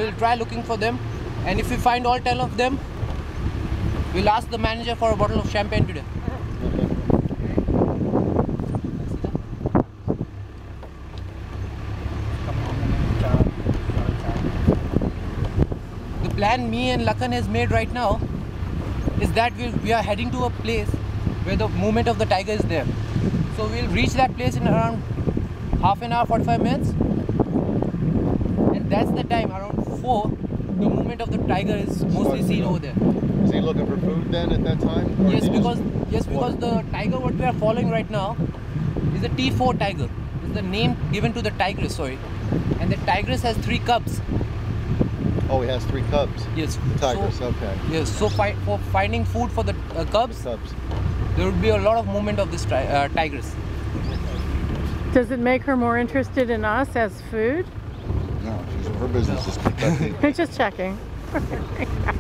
we'll try looking for them, and if we find all 10 of them, we'll ask the manager for a bottle of champagne today. The plan me and Lakan has made right now is that we are heading to a place where the movement of the tiger is there. So we'll reach that place in around half an hour, 45 minutes. And that's the time, around 4, the movement of the tiger is mostly seen over there. Is he looking for food then at that time? Or Yes, because the tiger what we are following right now is a T4 tiger. It's the name given to the tigress, sorry. And the tigress has 3 cubs. Oh, he has 3 cubs. Yes. The tigress, okay. Yes, so for finding food for the cubs, there would be a lot of movement of this tigress. Does it make her more interested in us as food? No, her business is Kentucky. Just checking.